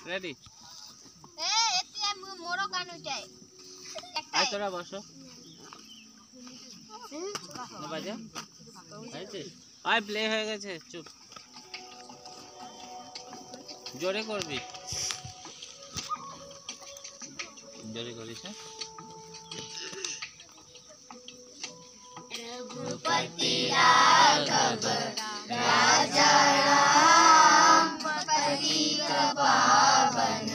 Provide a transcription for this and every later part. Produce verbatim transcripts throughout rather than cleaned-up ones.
Ready ए এতিয়া মোরো কানু চাই I তোরা বসো বাজা আইছে আই প্লে হয়ে গেছে চুপ জোরে করবি জোরে করিস रघुपति राघव राजा राम पतित पावन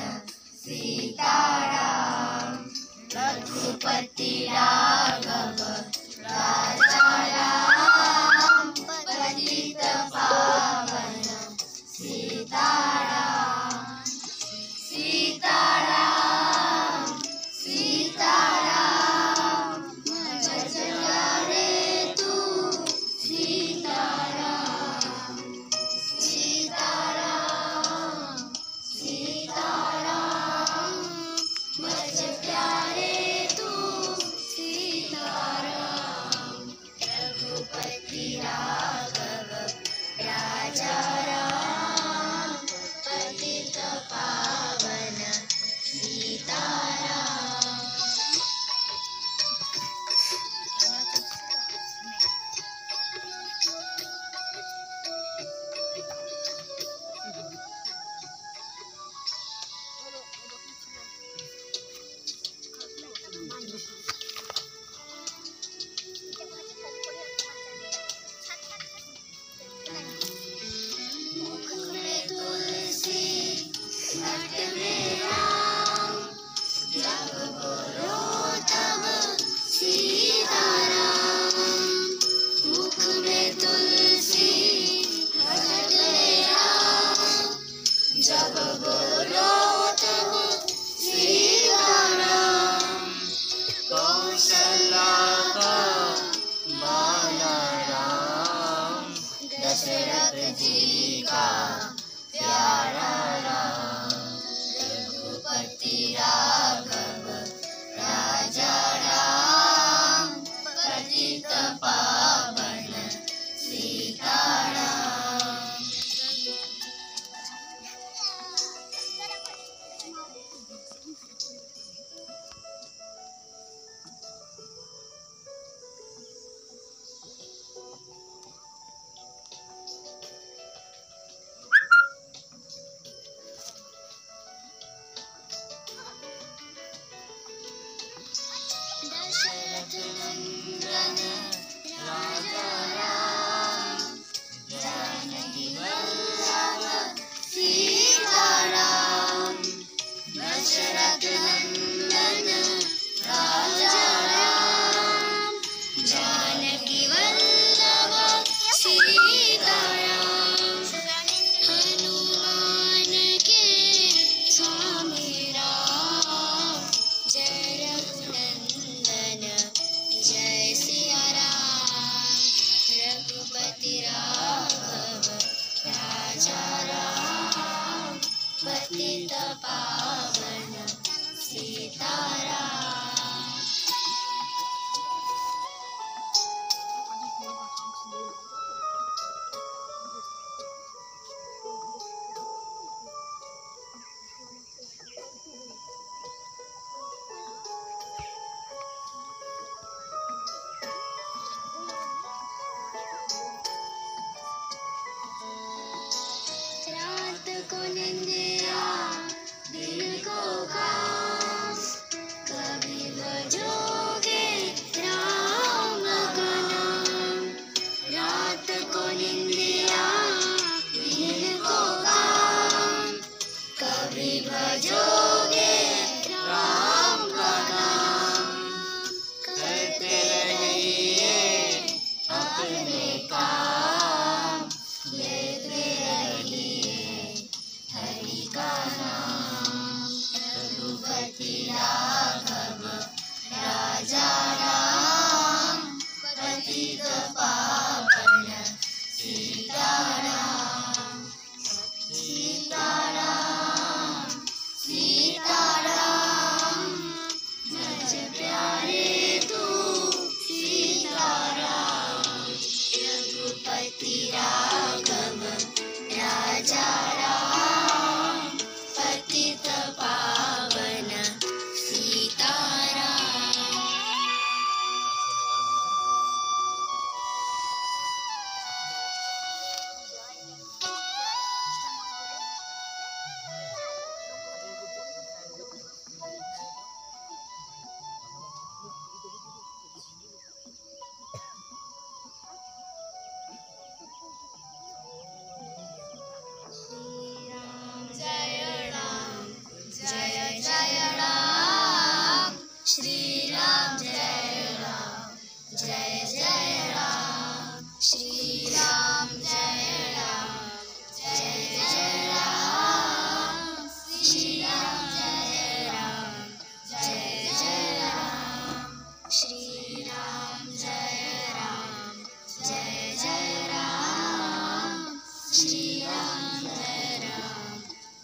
सीताराम रघुपति राघव राजा राम पतित पावन सीताराम सीताराम सीताराम बचला रे तू सीताराम सीताराम सीताराम बच प्यारे तू सीताराम रघुपति राघव राजा राम पतित पावन सीताराम मुख में तुलसी घट में राम जब बोलो तब सीताराम मुख में तुलसी घट में राम जब बोलो तब सीताराम कौशल्या का बाला राम दशरथ जी का प्यारा राम रघुपति राघव राजा राम पतित पावन सीताराम दशरथ नंदन राजा राम जानकी वल्लभ सीताराम दशरथ नंदन राजा राम जानकी वल्लभ सीताराम हनुमान के स्वामी राम जय रघुनंदन जय सिया राम रघुपति राघव राजा राम पतित पावन सीताराम रात को निंदिया दिल को काम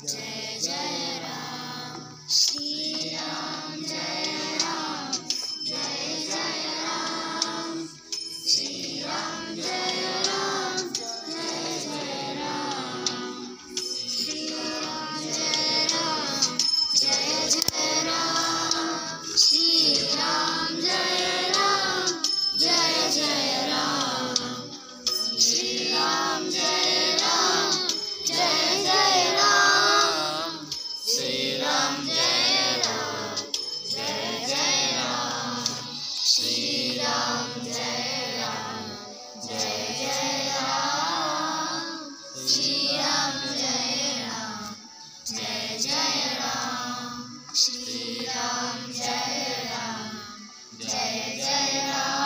जय जय राम। श्री राम जय राम जय जय राम। श्री राम जय राम जय जय राम। श्री राम जय राम जय जय राम। श्री राम जय राम जय जय राम। श्री राम जय राम जय जय राम। श्री राम जय राम जय जय राम। श्री राम जय राम जय जय राम। श्री राम जय राम जय जय राम। श्री राम जय राम जय जय राम।